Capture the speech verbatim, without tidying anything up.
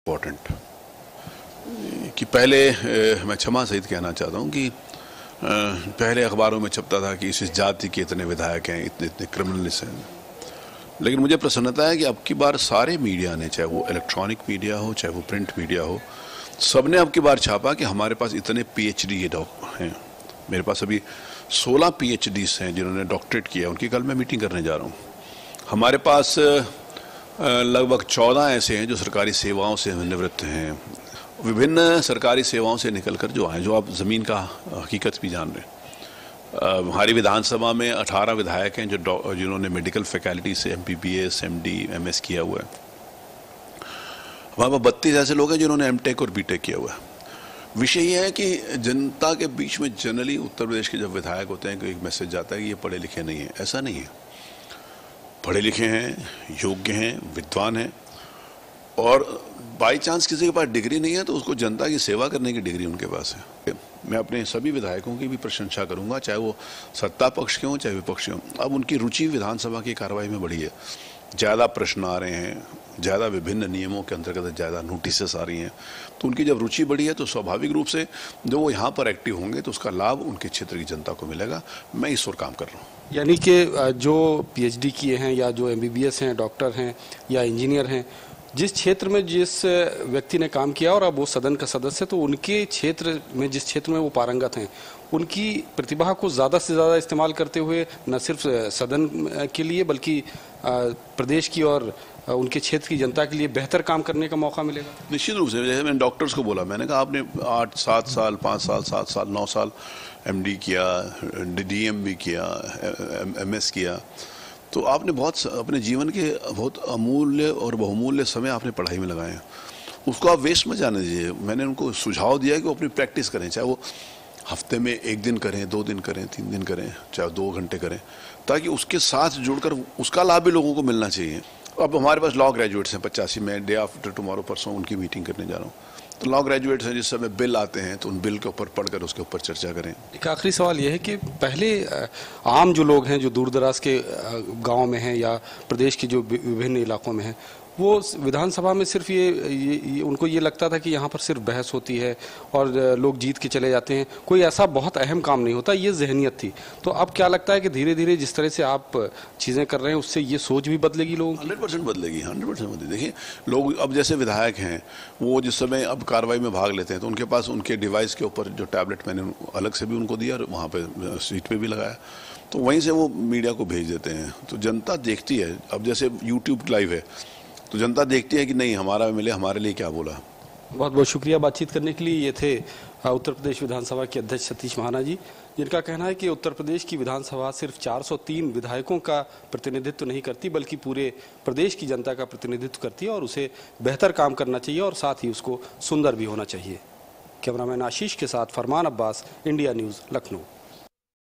Important कि पहले मैं क्षमा सहित कहना चाहता हूँ कि पहले अखबारों में छपता था कि इस जाति के इतने विधायक हैं, इतने इतने क्रिमिनल्स हैं, लेकिन मुझे प्रसन्नता है कि अब की बार सारे मीडिया ने, चाहे वो इलेक्ट्रॉनिक मीडिया हो चाहे वो प्रिंट मीडिया हो, सबने अब की बार छापा कि हमारे पास इतने पीएचडी हैं। मेरे पास अभी सोलह पीएचडीज हैं जिन्होंने डॉक्टरेट किया, उनकी कल मैं मीटिंग करने जा रहा हूँ। हमारे पास लगभग चौदह ऐसे हैं जो सरकारी सेवाओं से निवृत्त हैं, विभिन्न सरकारी सेवाओं से निकलकर जो आए, जो आप ज़मीन का हकीकत भी जान रहे हैं। हमारी विधानसभा में अठारह विधायक हैं जो जिन्होंने मेडिकल फैकल्टी से एमबीबीएस, एमडी, एमएस किया हुआ है। हमारे पास बत्तीस ऐसे लोग हैं जिन्होंने एमटेक और बीटेक किया हुआ है। विषय यह है कि जनता के बीच में जनरली उत्तर प्रदेश के जब विधायक होते हैं कि एक मैसेज जाता है कि ये पढ़े लिखे नहीं हैं। ऐसा नहीं है, पढ़े लिखे हैं, योग्य हैं, विद्वान हैं, और बाई चांस किसी के पास डिग्री नहीं है तो उसको जनता की सेवा करने की डिग्री उनके पास है। मैं अपने सभी विधायकों की भी प्रशंसा करूंगा, चाहे वो सत्ता पक्ष के हों चाहे विपक्ष के हों। अब उनकी रुचि विधानसभा की कार्रवाई में बढ़ी है, ज़्यादा प्रश्न आ रहे हैं, ज़्यादा विभिन्न नियमों के अंतर्गत ज़्यादा नोटिस आ रही हैं, तो उनकी जब रुचि बढ़ी है तो स्वाभाविक रूप से जो वो यहाँ पर एक्टिव होंगे तो उसका लाभ उनके क्षेत्र की जनता को मिलेगा। मैं इस ओर काम कर रहा हूँ। यानी कि जो पीएचडी किए हैं या जो एमबीबीएस हैं, डॉक्टर हैं या इंजीनियर हैं, जिस क्षेत्र में जिस व्यक्ति ने काम किया और अब वो सदन का सदस्य, तो उनके क्षेत्र में, जिस क्षेत्र में वो पारंगत हैं, उनकी प्रतिभा को ज़्यादा से ज़्यादा इस्तेमाल करते हुए न सिर्फ सदन के लिए बल्कि प्रदेश की और उनके क्षेत्र की जनता के लिए बेहतर काम करने का मौका मिलेगा। निश्चित रूप से। जैसे मैंने डॉक्टर्स को बोला, मैंने कहा आपने आठ सात साल पाँच साल सात साल नौ साल एमडी किया, डीएम भी किया, एमएस किया, तो आपने बहुत अपने जीवन के बहुत अमूल्य और बहुमूल्य समय आपने पढ़ाई में लगाए हैं, उसको आप वेस्ट मत जाने दीजिए। मैंने उनको सुझाव दिया कि वो अपनी प्रैक्टिस करें, चाहे वो हफ्ते में एक दिन करें, दो दिन करें, तीन दिन करें, चाहे दो घंटे करें, ताकि उसके साथ जुड़कर उसका लाभ भी लोगों को मिलना चाहिए। अब हमारे पास लॉ ग्रेजुएट्स हैं पचासी में, डे आफ्टर टुमारो परसों उनकी मीटिंग करने जा रहा हूँ। तो लॉ ग्रेजुएट्स हैं, जिस समय बिल आते हैं तो उन बिल के ऊपर पढ़कर उसके ऊपर चर्चा करें। एक आखिरी सवाल यह है कि पहले आम जो लोग हैं, जो दूर दराज के गांव में हैं या प्रदेश के जो विभिन्न इलाकों में हैं, वो विधानसभा में सिर्फ ये, ये, ये उनको ये लगता था कि यहाँ पर सिर्फ बहस होती है और लोग जीत के चले जाते हैं, कोई ऐसा बहुत अहम काम नहीं होता, ये जहनियत थी। तो अब क्या लगता है कि धीरे धीरे जिस तरह से आप चीज़ें कर रहे हैं उससे ये सोच भी बदलेगी लोगों की? हंड्रेड परसेंट बदलेगी, हंड्रेड परसेंट बदलेगी। देखिए, लोग अब जैसे विधायक हैं, वो जिस समय अब कार्रवाई में भाग लेते हैं तो उनके पास उनके डिवाइस के ऊपर जो टैबलेट मैंने अलग से भी उनको दिया और वहाँ पर सीट पर भी लगाया, तो वहीं से वो मीडिया को भेज देते हैं। तो जनता देखती है, अब जैसे यूट्यूब लाइव है तो जनता देखती है कि नहीं, हमारा मिले, हमारे लिए क्या बोला। बहुत बहुत शुक्रिया बातचीत करने के लिए। ये थे उत्तर प्रदेश विधानसभा के अध्यक्ष सतीश महाना जी, जिनका कहना है कि उत्तर प्रदेश की विधानसभा सिर्फ चार सौ तीन विधायकों का प्रतिनिधित्व नहीं करती बल्कि पूरे प्रदेश की जनता का प्रतिनिधित्व करती है और उसे बेहतर काम करना चाहिए और साथ ही उसको सुंदर भी होना चाहिए। कैमरामैन आशीष के साथ फरमान अब्बास, इंडिया न्यूज़, लखनऊ।